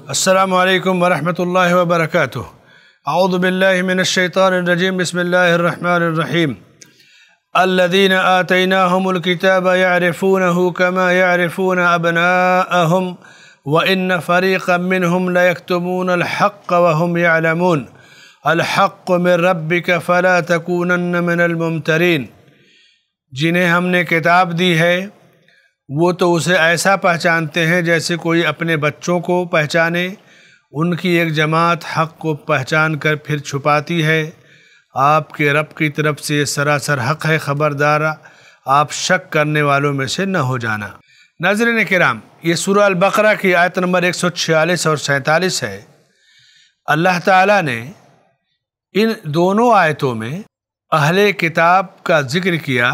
السلام علیکم ورحمۃ اللہ وبرکاتہ۔ اعوذ باللہ من الشیطان الرجیم، بسم اللہ الرحمن الرحیم۔ الذین آتیناہم الکتاب یعرفونہ کما یعرفون ابناءہم وإن فریقا منہم لیکتمون الحق وهم یعلمون الحق من ربک فلا تکونن من الممترین۔ جنہیں ہم نے کتاب دی ہے وہ تو اسے ایسا پہچانتے ہیں جیسے کوئی اپنے بچوں کو پہچانے۔ ان کی ایک جماعت حق کو پہچان کر پھر چھپاتی ہے۔ آپ کے رب کی طرف سے یہ سراسر حق ہے، خبردار آپ شک کرنے والوں میں سے نہ ہو جانا۔ ناظرین کرام، یہ سورہ البقرہ کی آیت نمبر 146 اور 47 ہے۔ اللہ تعالیٰ نے ان دونوں آیتوں میں اہل کتاب کا ذکر کیا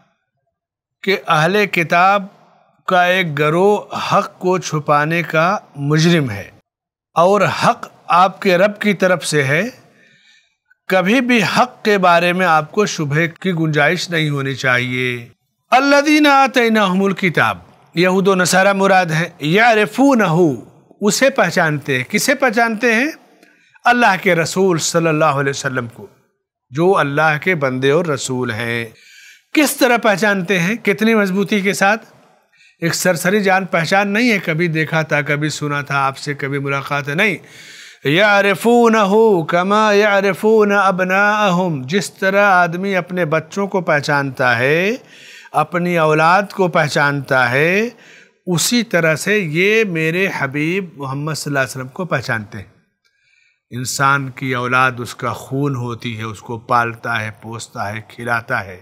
کہ اہل کتاب کا ایک گروہ حق کو چھپانے کا مجرم ہے، اور حق آپ کے رب کی طرف سے ہے۔ کبھی بھی حق کے بارے میں آپ کو شبہ کی گنجائش نہیں ہونی چاہیے۔ الذین آتیناہم الکتاب، یہود و نصارہ مراد ہے۔ یعرفونہ، اسے پہچانتے ہیں۔ کسے پہچانتے ہیں؟ اللہ کے رسول صلی اللہ علیہ وسلم کو، جو اللہ کے بندے اور رسول ہیں۔ کس طرح پہچانتے ہیں؟ کتنی مضبوطی کے ساتھ؟ ایک سرسری جان پہچان نہیں ہے، کبھی دیکھا تھا، کبھی سنا تھا، آپ سے کبھی ملاقات ہے، نہیں۔ یعرفونہ کما یعرفون ابناءہم، جس طرح آدمی اپنے بچوں کو پہچانتا ہے، اپنی اولاد کو پہچانتا ہے، اسی طرح سے یہ میرے حبیب محمد صلی اللہ علیہ وسلم کو پہچانتے ہیں۔ انسان کی اولاد اس کا خون ہوتی ہے، اس کو پالتا ہے، پوستا ہے، کھلاتا ہے،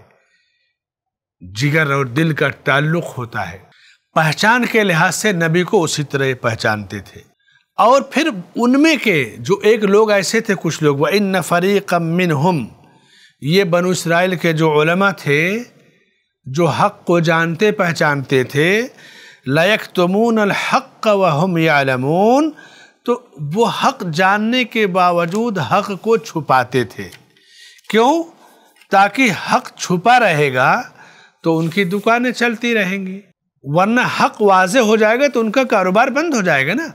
جگر اور دل کا تعلق ہوتا ہے۔ پہچان کے لحاظ سے نبی کو اسی طرح پہچانتے تھے۔ اور پھر ان میں کے جو ایک لوگ ایسے تھے، کچھ لوگ وَإِنَّ فَرِيقًا مِّنْهُمْ، یہ بنو اسرائیل کے جو علماء تھے، جو حق کو جانتے پہچانتے تھے، لَيَكْتُمُونَ الْحَقَّ وَهُمْ يَعْلَمُونَ، تو وہ حق جاننے کے باوجود حق کو چھپاتے تھے۔ کیوں؟ تاکہ حق چھپا رہے گا تو ان کی دکانیں چلتی رہیں گی، ورنہ حق واضح ہو جائے گا تو ان کا کاروبار بند ہو جائے گا نا۔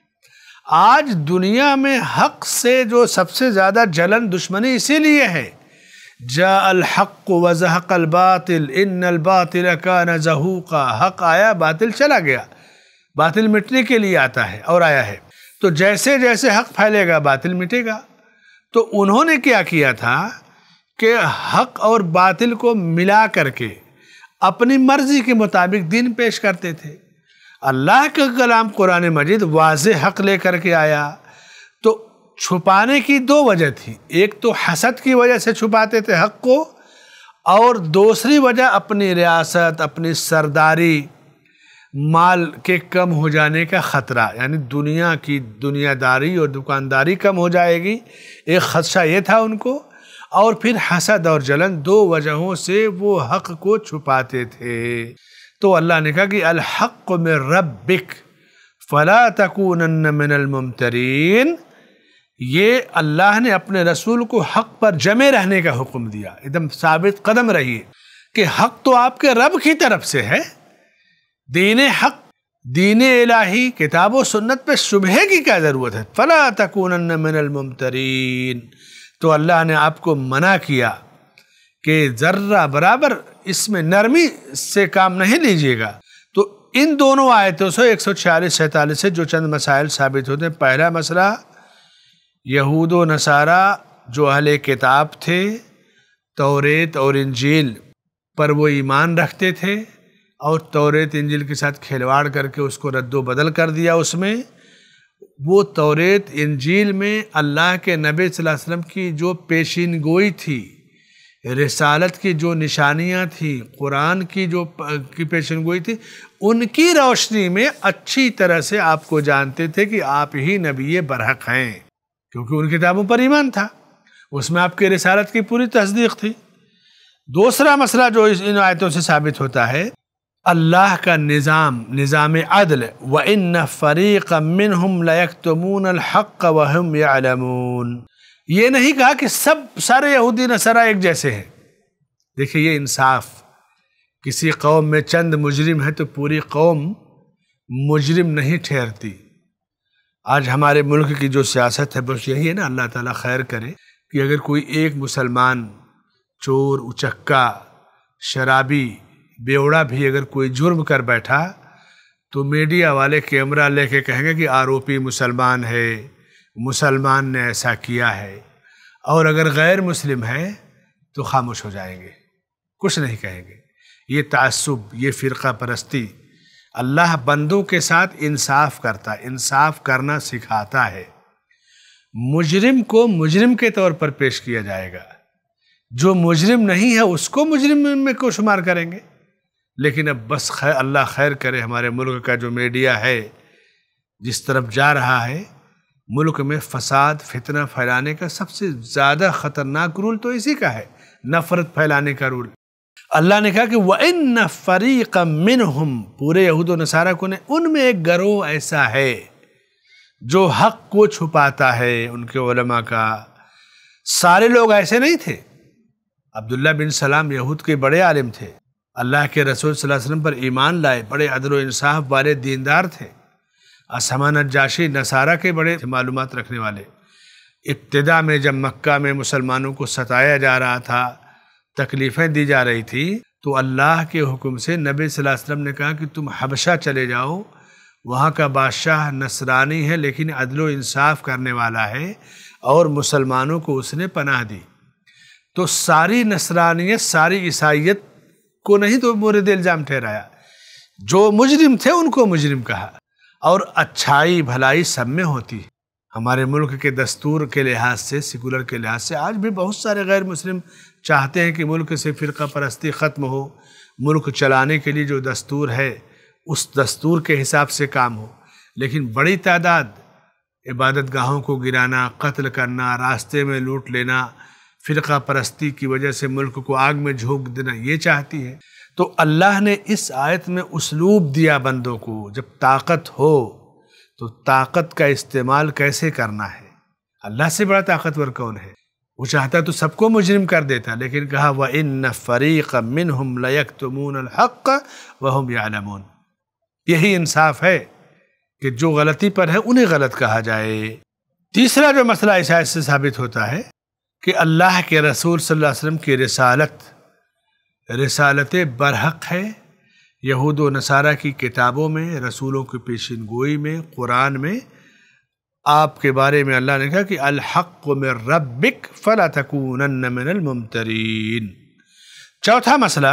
آج دنیا میں حق سے جو سب سے زیادہ جلن دشمنی اسی لیے ہے، جاء الحق وزهق الباطل ان الباطل كان زهوقا، حق آیا باطل چلا گیا۔ باطل مٹنے کے لیے آتا ہے اور آیا ہے، تو جیسے جیسے حق پھیلے گا باطل مٹے گا۔ تو انہوں نے کیا کیا تھا کہ حق اور باطل کو ملا کر کے اپنی مرضی کے مطابق دین پیش کرتے تھے۔ اللہ کا کلام قرآن مجید واضح حق لے کر کے آیا، تو چھپانے کی دو وجہ تھی۔ ایک تو حسد کی وجہ سے چھپاتے تھے حق کو، اور دوسری وجہ اپنی ریاست، اپنی سرداری، مال کے کم ہو جانے کا خطرہ، یعنی دنیا کی دنیا داری اور دکانداری کم ہو جائے گی، ایک خدشہ یہ تھا ان کو۔ اور پھر حسد اور جلن، دو وجہوں سے وہ حق کو چھپاتے تھے۔ تو اللہ نے کہا کہ الحق من ربک فلا تکونن من الممترین، یہ اللہ نے اپنے رسول کو حق پر جمے رہنے کا حکم دیا، ایک دم ثابت قدم رہیے کہ حق تو آپ کے رب کی طرف سے ہے۔ دین حق، دین الہی، کتاب و سنت پہ شبہ کی کیا ضرورت ہے؟ فلا تکونن من الممترین۔ تو اللہ نے آپ کو منع کیا کہ ذرہ برابر اس میں نرمی سے کام نہیں لیجیے گا۔ تو ان دونوں آیتوں سے 146-47 سے جو چند مسائل ثابت ہوتے ہیں۔ پہلا مسئلہ، یہود و نصارہ جو اہل کتاب تھے، توریت اور انجیل پر وہ ایمان رکھتے تھے، اور توریت انجیل کے ساتھ کھلواڑ کر کے اس کو رد و بدل کر دیا۔ اس میں وہ توریت انجیل میں اللہ کے نبی صلی اللہ علیہ وسلم کی جو پیشین گوئی تھی، رسالت کی جو نشانیاں تھیں، قرآن کی جو پیشین گوئی تھی، ان کی روشنی میں اچھی طرح سے آپ کو جانتے تھے کہ آپ ہی نبی برحق ہیں، کیونکہ ان کتابوں پر ایمان تھا، اس میں آپ کی رسالت کی پوری تصدیق تھی۔ دوسرا مسئلہ جو ان آیتوں سے ثابت ہوتا ہے، اللہ کا نظام عدل، وَإِنَّ فَرِيقًا مِّنْهُمْ لَيَكْتُمُونَ الْحَقَّ وَهُمْ يَعْلَمُونَ۔ یہ نہیں کہا کہ سارے یہودی نصارہ ایک جیسے ہیں۔ دیکھیں یہ انصاف، کسی قوم میں چند مجرم ہیں تو پوری قوم مجرم نہیں ٹھہرتی۔ آج ہمارے ملک کی جو سیاست ہے بس یہی ہے نا، اللہ تعالیٰ خیر کرے، کہ اگر کوئی ایک مسلمان چور، اچکا، شرابی، بیوڑا بھی اگر کوئی جرم کر بیٹھا تو میڈیا والے کیمرہ لے کے کہیں گے کہ آروپی مسلمان ہے، مسلمان نے ایسا کیا ہے، اور اگر غیر مسلم ہے تو خاموش ہو جائیں گے، کچھ نہیں کہیں گے۔ یہ تعصب، یہ فرقہ پرستی، اللہ بندوں کے ساتھ انصاف کرتا، انصاف کرنا سکھاتا ہے۔ مجرم کو مجرم کے طور پر پیش کیا جائے گا، جو مجرم نہیں ہے اس کو مجرم میں کو شمار کریں گے۔ لیکن اب بس اللہ خیر کرے، ہمارے ملک کا جو میڈیا ہے جس طرف جا رہا ہے، ملک میں فساد، فتنہ پھیلانے کا سب سے زیادہ خطرناک رول تو اسی کا ہے، نفرت پھیلانے کا رول۔ اللہ نے کہا کہ وَإِنَّ فَرِيقًا مِّنْهُمْ، پورے یہود و نصارہ کو نے، ان میں ایک گروہ ایسا ہے جو حق کو چھپاتا ہے، ان کے علماء کا۔ سارے لوگ ایسے نہیں تھے۔ عبداللہ بن سلام یہود کے بڑے عالم تھے، اللہ کے رسول صلی اللہ علیہ وسلم پر ایمان لائے، بڑے عدل و انصاف والے دیندار تھے۔ اسامہ نجاشی نصارہ کے بڑے معلومات رکھنے والے۔ ابتدا میں جب مکہ میں مسلمانوں کو ستایا جا رہا تھا، تکلیفیں دی جا رہی تھی، تو اللہ کے حکم سے نبی صلی اللہ علیہ وسلم نے کہا کہ تم حبشہ چلے جاؤ، وہاں کا بادشاہ نصرانی ہے لیکن عدل و انصاف کرنے والا ہے، اور مسلمانوں کو اس نے پناہ دی۔ تو ساری نصرانیت، ساری عیسائیت کو نہیں تو مورد الزام ٹھہرایا، جو مجرم تھے ان کو مجرم کہا۔ اور اچھائی بھلائی سب میں ہوتی ہے۔ ہمارے ملک کے دستور کے لحاظ سے، سیکولر کے لحاظ سے، آج بھی بہت سارے غیر مسلم چاہتے ہیں کہ ملک سے فرقہ پرستی ختم ہو، ملک چلانے کے لیے جو دستور ہے اس دستور کے حساب سے کام ہو۔ لیکن بڑی تعداد عبادت گاہوں کو گرانا، قتل کرنا، راستے میں لوٹ لینا، فرقہ پرستی کی وجہ سے ملک کو آگ میں جھونک دینا یہ چاہتی ہے۔ تو اللہ نے اس آیت میں اسلوب دیا بندوں کو، جب طاقت ہو تو طاقت کا استعمال کیسے کرنا ہے۔ اللہ سے بڑا طاقتور کون ہے؟ وہ چاہتا تو سب کو مجرم کر دیتا، لیکن کہا وَإِنَّ فَرِيقًا مِّنْهُمْ لَيَكْتُمُونَ الْحَقَّ وَهُمْ يَعْلَمُونَ۔ یہی انصاف ہے کہ جو غلطی پر ہے انہیں غلط کہا جائے۔ تیسرا جو مسئلہ اس آیت سے ثابت ہوتا ہے کہ اللہ کے رسول صلی اللہ علیہ وسلم کی رسالت برحق ہے۔ یہود و نصارہ کی کتابوں میں، رسولوں کی پیشین گوئی میں، قرآن میں آپ کے بارے میں اللہ نے کہا کہ الحق من ربک فلا تکونن من الممترین۔ چوتھا مسئلہ،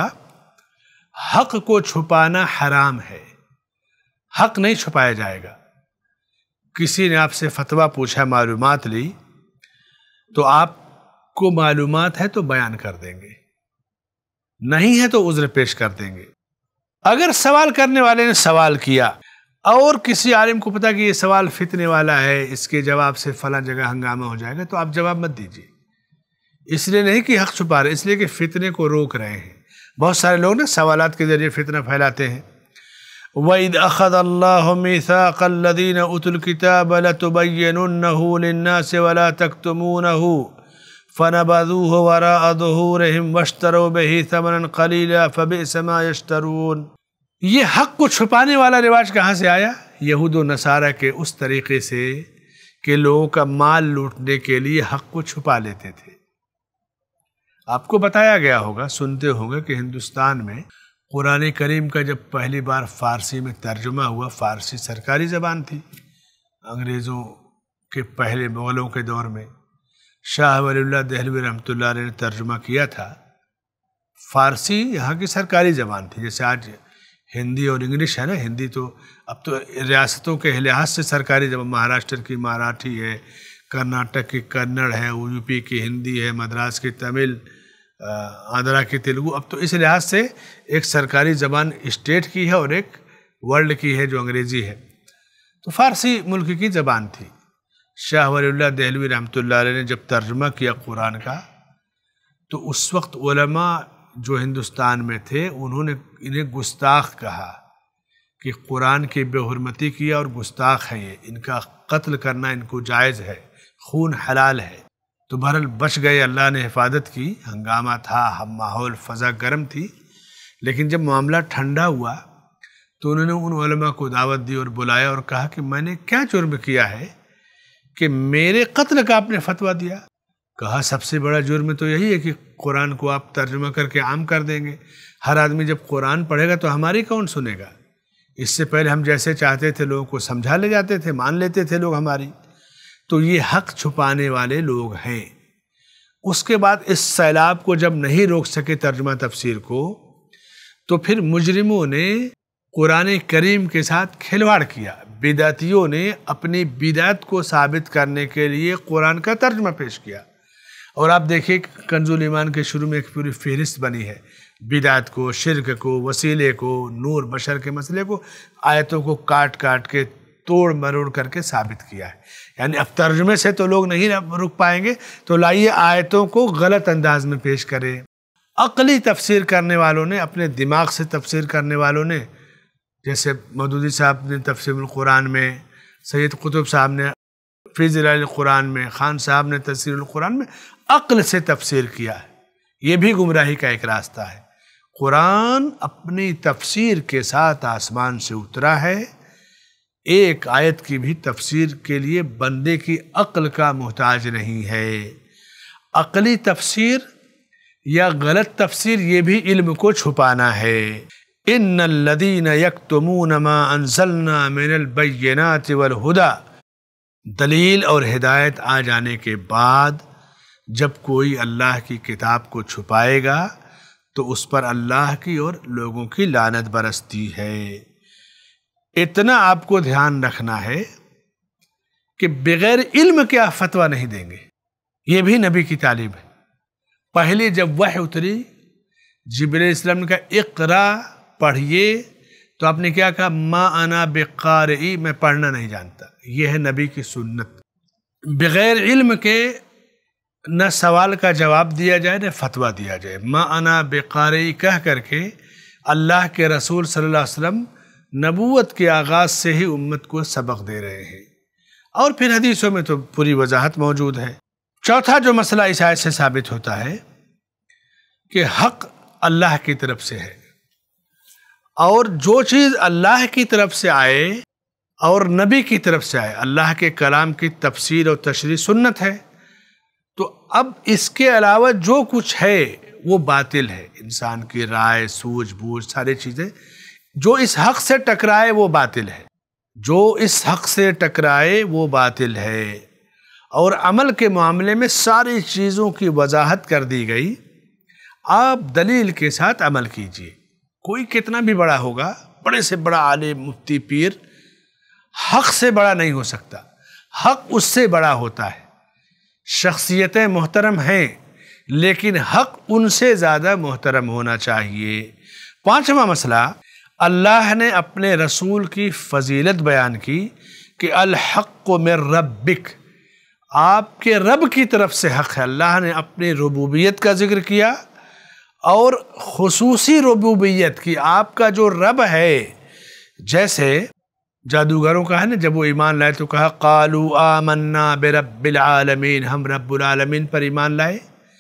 حق کو چھپانا حرام ہے، حق نہیں چھپایا جائے گا۔ کسی نے آپ سے فتویٰ پوچھا، معلومات لی، تو آپ کو معلومات ہے تو بیان کر دیں گے، نہیں ہے تو عذر پیش کر دیں گے۔ اگر سوال کرنے والے نے سوال کیا اور کسی عالم کو پتا کہ یہ سوال فتنے والا ہے، اس کے جواب سے فلاں جگہ ہنگامہ ہو جائے گا، تو آپ جواب مت دیجیے۔ اس لیے نہیں کہ حق چھپا رہے، اس لیے کہ فتنے کو روک رہے ہیں۔ بہت سارے لوگ نا سوالات کے ذریعے فتنہ پھیلاتے ہیں۔ وَإِذْ أَخَذَ اللَّهُ مِيثَاقَ الَّذِينَ أُوتُوا الْكِتَابَ لَتُبَيِّنُنَّهُ لِلنَّاسِ وَلَا تَكْتُمُونَهُ فَنَبَذُوهُ وَرَاءَ ظُهُورِهِمْ وَاشْتَرَوْا بِهِ ثَمَنًا قَلِيلًا فَبِئْسَ مَا يَشْتَرُونَ۔ یہ حق کو چھپانے والا رواج کہاں سے آیا؟ یہود و نصارہ کے اس طریقے سے کہ لوگوں کا مال لوٹنے کے لیے حق کو چھپا لیتے تھے۔ آپ کو بتایا گیا ہوگا، سنتے ہوں گے کہ ہندوستان میں قرآن کریم کا جب پہلی بار فارسی میں ترجمہ ہوا، فارسی سرکاری زبان تھی انگریزوں کے پہلے مغلوں کے دور میں، شاہ ولی اللہ دہلوی رحمۃ اللہ علیہ نے ترجمہ کیا تھا۔ فارسی یہاں کی سرکاری زبان تھی، جیسے آج ہندی اور انگلش ہے نا۔ ہندی تو اب تو ریاستوں کے لحاظ سے سرکاری زبان، مہاراشٹر کی مراٹھی ہے، کرناٹک کی کنڑ ہے، یو پی کی ہندی ہے، مدراس کی تمل، آندھرا کی تیلگو، اب تو اس لحاظ سے ایک سرکاری زبان اسٹیٹ کی ہے اور ایک ورلڈ کی ہے جو انگریزی ہے۔ تو فارسی ملک کی زبان تھی۔ شاہ ولی اللہ دہلوی رحمۃ اللہ علیہ نے جب ترجمہ کیا قرآن کا، تو اس وقت علماء جو ہندوستان میں تھے انہوں نے انہیں گستاخ کہا کہ قرآن کی بے حرمتی کیا اور گستاخ ہے، یہ ان کا قتل کرنا ان کو جائز ہے، خون حلال ہے۔ تو بہرحال بچ گئے، اللہ نے حفاظت کی۔ ہنگامہ تھا، ماحول فضا گرم تھی، لیکن جب معاملہ ٹھنڈا ہوا تو انہوں نے ان علماء کو دعوت دی اور بلایا اور کہا کہ میں نے کیا جرم کیا ہے کہ میرے قتل کا آپ نے فتویٰ دیا؟ کہا سب سے بڑا جرم تو یہی ہے کہ قرآن کو آپ ترجمہ کر کے عام کر دیں گے، ہر آدمی جب قرآن پڑھے گا تو ہماری کون سنے گا؟ اس سے پہلے ہم جیسے چاہتے تھے لوگوں کو سمجھا لے جاتے تھے، مان لیتے تھے لوگ ہماری، تو یہ حق چھپانے والے لوگ ہیں۔ اس کے بعد اس سیلاب کو جب نہیں روک سکے ترجمہ تفسیر کو، تو پھر مجرموں نے قرآن کریم کے ساتھ کھلواڑ کیا، بدعتیوں نے اپنی بدعت کو ثابت کرنے کے لیے قرآن کا ترجمہ پیش کیا۔ اور آپ دیکھیں کنز الایمان کے شروع میں ایک پوری فہرست بنی ہے، بدعت کو، شرک کو، وسیلے کو، نور بشر کے مسئلے کو، آیتوں کو کاٹ کاٹ کے توڑ مروڑ کر کے ثابت کیا ہے۔ یعنی اب ترجمے سے تو لوگ نہیں رک پائیں گے، تو لائیے آیتوں کو غلط انداز میں پیش کریں۔ عقلی تفسیر کرنے والوں نے، اپنے دماغ سے تفسیر کرنے والوں نے، جیسے مودودی صاحب نے تفسیر القرآن میں، سید قطب صاحب نے فی ظلال القرآن میں، خان صاحب نے تفسیر القرآن میں عقل سے تفسیر کیا ہے۔ یہ بھی گمراہی کا ایک راستہ ہے۔ قرآن اپنی تفسیر کے ساتھ آسمان سے اترا ہے، ایک آیت کی بھی تفسیر کے لیے بندے کی عقل کا محتاج نہیں ہے۔ عقلی تفسیر یا غلط تفسیر یہ بھی علم کو چھپانا ہے۔ ان الذین یکتمون ما انزلنا من البینات والہدی، دلیل اور ہدایت آ جانے کے بعد جب کوئی اللہ کی کتاب کو چھپائے گا تو اس پر اللہ کی اور لوگوں کی لعنت برستی ہے۔ اتنا آپ کو دھیان رکھنا ہے کہ بغیر علم کے آپ فتویٰ نہیں دیں گے، یہ بھی نبی کی تعلیم ہے۔ پہلے جب وحی اتری، جبرائیل علیہ السلام نے کہا اقرا، پڑھیے، تو آپ نے کیا کہا؟ ما انا بقارئی، میں پڑھنا نہیں جانتا۔ یہ ہے نبی کی سنت، بغیر علم کے نہ سوال کا جواب دیا جائے نہ فتویٰ دیا جائے۔ ما انا بقارئی کہہ کر کے اللہ کے رسول صلی اللہ علیہ وسلم نبوت کے آغاز سے ہی امت کو سبق دے رہے ہیں، اور پھر حدیثوں میں تو پوری وضاحت موجود ہے۔ چوتھا جو مسئلہ اس آیت سے ثابت ہوتا ہے کہ حق اللہ کی طرف سے ہے، اور جو چیز اللہ کی طرف سے آئے اور نبی کی طرف سے آئے، اللہ کے کلام کی تفسیر اور تشریح سنت ہے، تو اب اس کے علاوہ جو کچھ ہے وہ باطل ہے۔ انسان کی رائے، سوجھ بوجھ، ساری چیزیں جو اس حق سے ٹکرائے وہ باطل ہے، جو اس حق سے ٹکرائے وہ باطل ہے۔ اور عمل کے معاملے میں ساری چیزوں کی وضاحت کر دی گئی، آپ دلیل کے ساتھ عمل کیجئے۔ کوئی کتنا بھی بڑا ہوگا، بڑے سے بڑا عالم، مفتی، پیر، حق سے بڑا نہیں ہو سکتا، حق اس سے بڑا ہوتا ہے۔ شخصیتیں محترم ہیں لیکن حق ان سے زیادہ محترم ہونا چاہیے۔ پانچواں مسئلہ، اللہ نے اپنے رسول کی فضیلت بیان کی کہ الحق من ربک، آپ کے رب کی طرف سے حق ہے۔ اللہ نے اپنی ربوبیت کا ذکر کیا اور خصوصی ربوبیت کی، آپ کا جو رب ہے، جیسے جادوگروں کا ہے نا، جب وہ ایمان لائے تو کہا قالوا آمنا برب العالمین، ہم رب العالمین پر ایمان لائے۔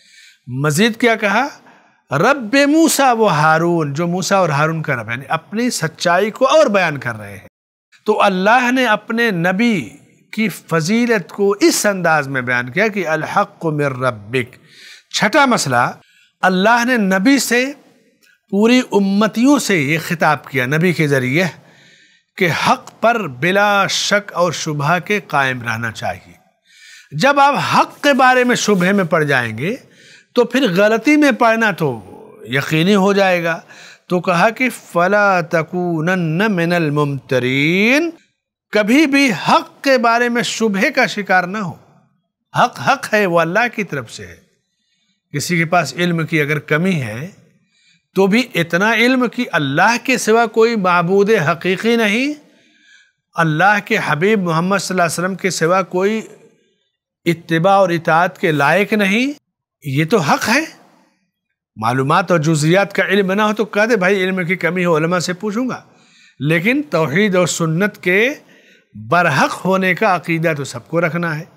مزید کیا کہا؟ رب موسیٰ و ہارون، جو موسیٰ اور ہارون کا رب ہے، یعنی اپنی سچائی کو اور بیان کر رہے ہیں۔ تو اللہ نے اپنے نبی کی فضیلت کو اس انداز میں بیان کیا کہ الحق من ربک۔ چھٹا مسئلہ، اللہ نے نبی سے، پوری امتیوں سے یہ خطاب کیا نبی کے ذریعے کہ حق پر بلا شک اور شبہ کے قائم رہنا چاہیے۔ جب آپ حق کے بارے میں شبہ میں پڑ جائیں گے تو پھر غلطی میں پڑنا تو یقینی ہو جائے گا۔ تو کہا کہ فَلَا تَكُونَنَّ مِنَ الْمُمْتَرِينَ، کبھی بھی حق کے بارے میں شبہ کا شکار نہ ہو۔ حق حق ہے، وہ اللہ کی طرف سے ہے۔ کسی کے پاس علم کی اگر کمی ہے تو بھی اتنا علم کہ اللہ کے سوا کوئی معبود حقیقی نہیں، اللہ کے حبیب محمد صلی اللہ علیہ وسلم کے سوا کوئی اتباع اور اطاعت کے لائق نہیں، یہ تو حق ہے۔ معلومات اور جزیات کا علم نہ ہو تو کہہ دے بھائی علم کی کمی ہو، علماء سے پوچھوں گا، لیکن توحید اور سنت کے برحق ہونے کا عقیدہ تو سب کو رکھنا ہے۔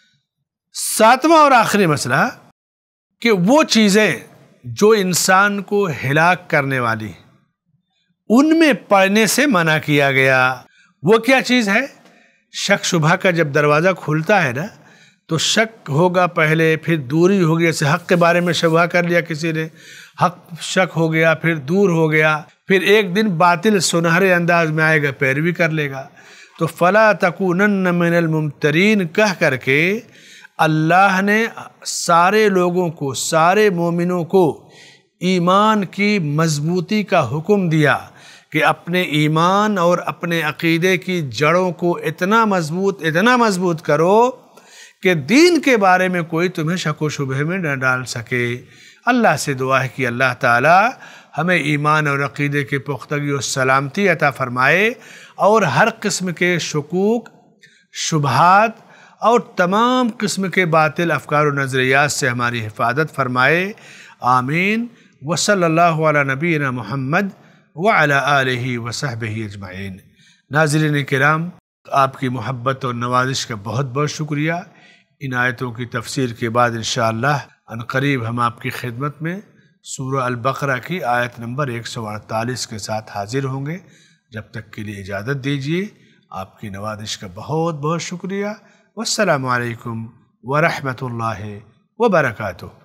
ساتواں اور آخری مسئلہ کہ وہ چیزیں جو انسان کو ہلاک کرنے والی، ان میں پڑھنے سے منع کیا گیا۔ وہ کیا چیز ہے؟ شک شبہ کا جب دروازہ کھلتا ہے نا تو شک ہوگا پہلے، پھر دوری ہوگی، جیسے حق کے بارے میں شبہ کر لیا کسی نے، حق شک ہو گیا، پھر دور ہو گیا، پھر ایک دن باطل سنہرے انداز میں آئے گا، پیروی کر لے گا۔ تو فَلَا تَكُونَنَّ مِنَ الْمُمْتَرِينَ کہہ کر کے اللہ نے سارے لوگوں کو، سارے مومنوں کو ایمان کی مضبوطی کا حکم دیا کہ اپنے ایمان اور اپنے عقیدے کی جڑوں کو اتنا مضبوط کرو کہ دین کے بارے میں کوئی تمہیں شک و شبہ میں نہ ڈال سکے۔ اللہ سے دعا ہے کہ اللہ تعالی ہمیں ایمان اور عقیدے کی پختگی اور سلامتی عطا فرمائے، اور ہر قسم کے شکوک، شبہات اور تمام قسم کے باطل افکار و نظریات سے ہماری حفاظت فرمائے۔ آمین۔ وصلی اللہ علی نبینا محمد وعلی آلہ وصحبہ اجمعین۔ ناظرین کرام، آپ کی محبت اور نوازش کا بہت بہت شکریہ۔ ان آیتوں کی تفسیر کے بعد انشاءاللہ عنقریب ہم آپ کی خدمت میں سورہ البقرہ کی آیت نمبر 148 کے ساتھ حاضر ہوں گے۔ جب تک کے لیے اجازت دیجیے، آپ کی نوازش کا بہت بہت شکریہ۔ والسلام علیکم ورحمۃ اللہ وبرکاتہ۔